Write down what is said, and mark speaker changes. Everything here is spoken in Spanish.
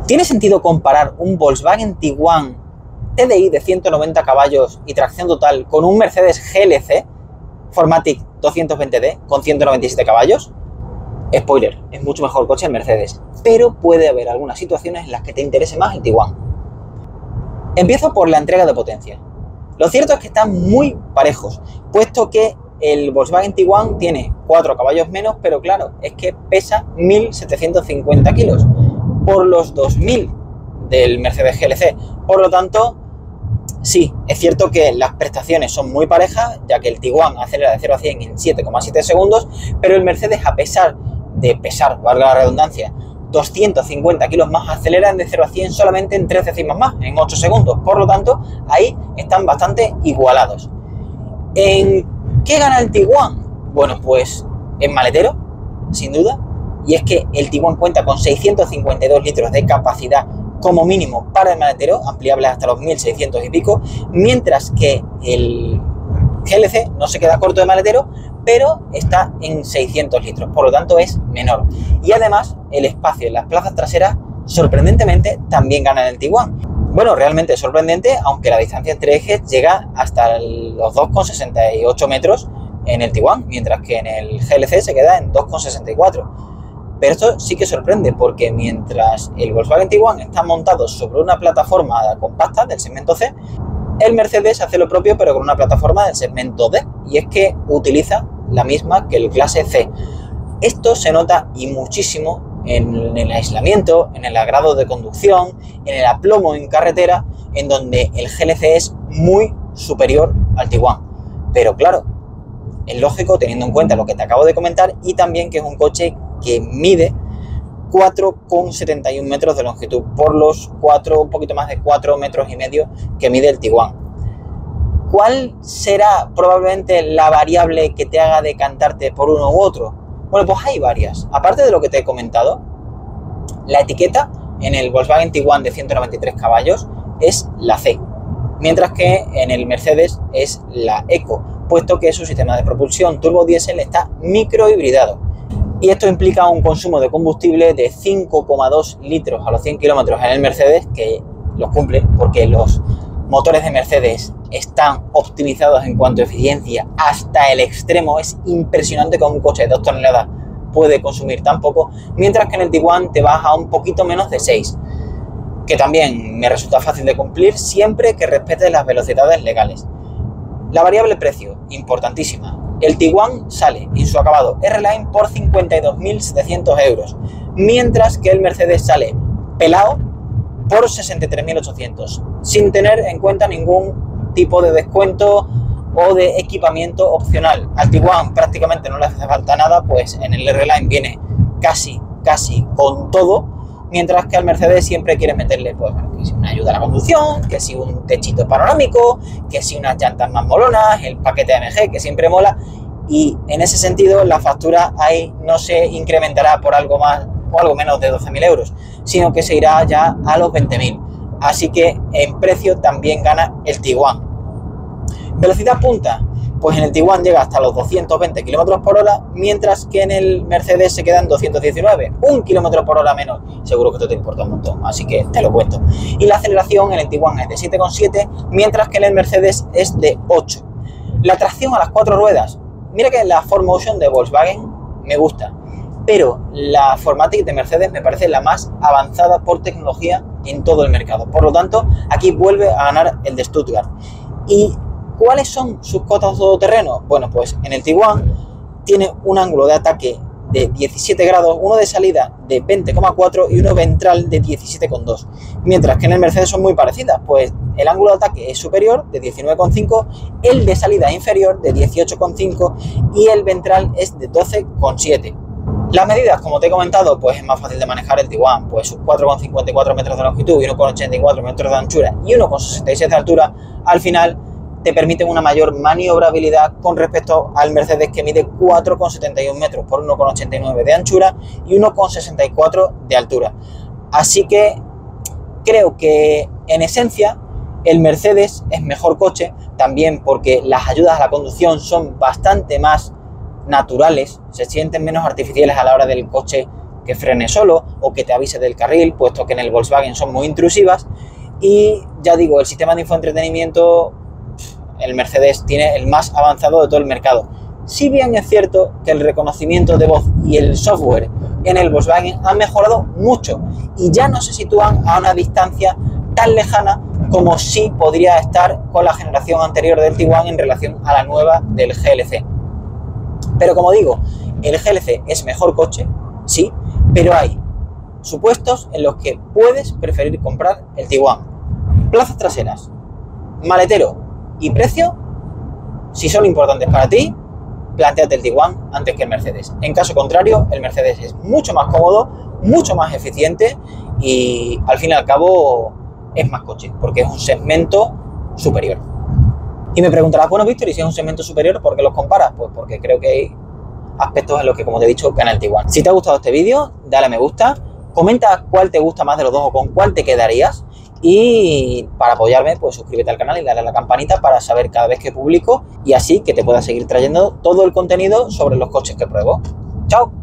Speaker 1: ¿Tiene sentido comparar un Volkswagen Tiguan TDI de 190 caballos y tracción total con un Mercedes GLC 220D con 197 caballos? Spoiler, es mucho mejor coche el Mercedes, pero puede haber algunas situaciones en las que te interese más el Tiguan. Empiezo por la entrega de potencia. Lo cierto es que están muy parejos, puesto que el Volkswagen Tiguan tiene 4 caballos menos, pero claro, es que pesa 1.750 kilos por los 2.000 del Mercedes GLC. Por lo tanto, sí, es cierto que las prestaciones son muy parejas, ya que el Tiguan acelera de 0 a 100 en 7,7 segundos, pero el Mercedes, a pesar de pesar, valga la redundancia, 250 kilos más, aceleran de 0 a 100 solamente en 3 décimas más, en 8 segundos. Por lo tanto, ahí están bastante igualados. ¿En qué gana el Tiguan? Bueno, pues en maletero, sin duda, y es que el Tiguan cuenta con 652 litros de capacidad como mínimo para el maletero, ampliable hasta los 1.600 y pico, mientras que el GLC no se queda corto de maletero, pero está en 600 litros, por lo tanto es menor. Y además, el espacio en las plazas traseras, sorprendentemente, también gana en el Tiguan. Bueno, realmente es sorprendente, aunque la distancia entre ejes llega hasta los 2,68 metros en el Tiguan, mientras que en el GLC se queda en 2,64. Pero esto sí que sorprende, porque mientras el Volkswagen Tiguan está montado sobre una plataforma compacta del segmento C, el Mercedes hace lo propio, pero con una plataforma del segmento D, y es que utiliza la misma que el clase C. Esto se nota y muchísimo en el aislamiento, en el agrado de conducción, en el aplomo en carretera, en donde el GLC es muy superior al Tiguan. Pero claro, es lógico teniendo en cuenta lo que te acabo de comentar, y también que es un coche que mide 4,71 metros de longitud por los un poquito más de 4,5 metros que mide el Tiguan. ¿Cuál será probablemente la variable que te haga decantarte por uno u otro? Bueno, pues hay varias. Aparte de lo que te he comentado, la etiqueta en el Volkswagen Tiguan de 193 caballos es la C, mientras que en el Mercedes es la Eco, puesto que su sistema de propulsión turbo diésel está microhibridado. Y esto implica un consumo de combustible de 5,2 litros a los 100 kilómetros en el Mercedes, que los cumple porque los motores de Mercedes están optimizados en cuanto a eficiencia hasta el extremo. Es impresionante cómo un coche de 2 toneladas puede consumir tan poco, mientras que en el Tiguan te vas a un poquito menos de 6, que también me resulta fácil de cumplir siempre que respetes las velocidades legales. La variable precio, importantísima. El Tiguan sale en su acabado R-Line por 52.700 euros, mientras que el Mercedes sale pelado por 63.800, sin tener en cuenta ningún tipo de descuento o de equipamiento opcional. Al Tiguan prácticamente no le hace falta nada, pues en el R-Line viene casi con todo, mientras que al Mercedes siempre quiere meterle, pues, que si una ayuda a la conducción, que si un techito panorámico, que si unas llantas más molonas, el paquete AMG que siempre mola, y en ese sentido la factura ahí no se incrementará por algo más o algo menos de 12.000 euros, sino que se irá ya a los 20.000. Así que en precio también gana el Tiguan. Velocidad punta, pues en el Tiguan llega hasta los 220 km por hora, mientras que en el Mercedes se quedan 219, 1 km por hora menos. Seguro que esto te importa un montón, así que te lo cuento. Y la aceleración en el Tiguan es de 7,7, mientras que en el Mercedes es de 8. La tracción a las 4 ruedas, mira que la 4Motion de Volkswagen me gusta, pero la 4MATIC de Mercedes me parece la más avanzada por tecnología en todo el mercado. Por lo tanto, aquí vuelve a ganar el de Stuttgart. ¿Y cuáles son sus cotas todoterreno? Bueno, pues en el Tiguan tiene un ángulo de ataque de 17 grados, uno de salida de 20,4 y uno ventral de 17,2, mientras que en el Mercedes son muy parecidas, pues el ángulo de ataque es superior de 19,5, el de salida es inferior de 18,5 y el ventral es de 12,7. Las medidas, como te he comentado, pues es más fácil de manejar el Tiguan, pues sus 4,54 metros de longitud y 1,84 metros de anchura y 1,67 de altura, al final te permiten una mayor maniobrabilidad con respecto al Mercedes, que mide 4,71 metros por 1,89 de anchura y 1,64 de altura. Así que creo que en esencia el Mercedes es mejor coche, también porque las ayudas a la conducción son bastante más naturales, se sienten menos artificiales a la hora del coche que frene solo o que te avise del carril, puesto que en el Volkswagen son muy intrusivas. Y ya digo, el sistema de infoentretenimiento, el Mercedes tiene el más avanzado de todo el mercado. Si bien es cierto que el reconocimiento de voz y el software en el Volkswagen han mejorado mucho y ya no se sitúan a una distancia tan lejana como sí podría estar con la generación anterior del Tiguan en relación a la nueva del GLC. Pero como digo, el GLC es mejor coche, sí, pero hay supuestos en los que puedes preferir comprar el Tiguan. Plazas traseras, maletero y precio, si son importantes para ti, plantéate el Tiguan antes que el Mercedes. En caso contrario, el Mercedes es mucho más cómodo, mucho más eficiente y al fin y al cabo es más coche, porque es un segmento superior. Y me preguntarás, bueno, Víctor, ¿y si es un segmento superior, por qué los comparas? Pues porque creo que hay aspectos en los que, como te he dicho, gana el Tiguan. Si te ha gustado este vídeo, dale a me gusta, comenta cuál te gusta más de los dos o con cuál te quedarías. Y para apoyarme, pues suscríbete al canal y dale a la campanita para saber cada vez que publico y así que te pueda seguir trayendo todo el contenido sobre los coches que pruebo. ¡Chao!